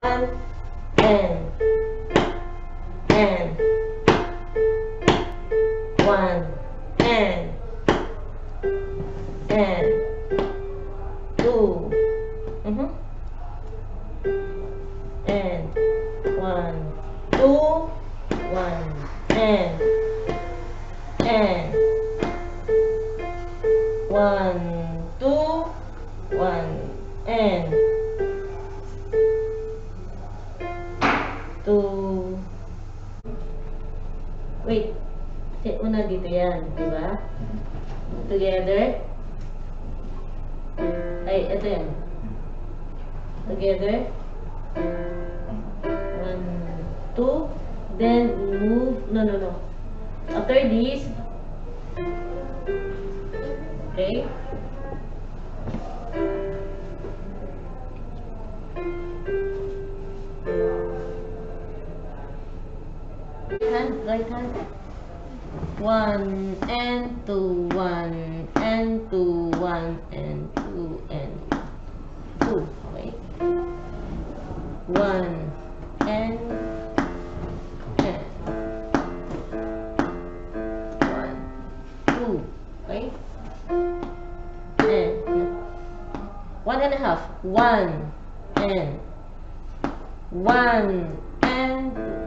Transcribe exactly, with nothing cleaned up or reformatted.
One and and one and and two mm-hmm. and one two one and and one two one and two. Wait, una dito yan, diba? Together. Ay, ito yan. Together. One, two. Then move. No, no, no. After this. Okay. Hand, right hand. One and two, one and two, one and two and two. Okay. One and and one, two. Okay. And one and a half. One and one and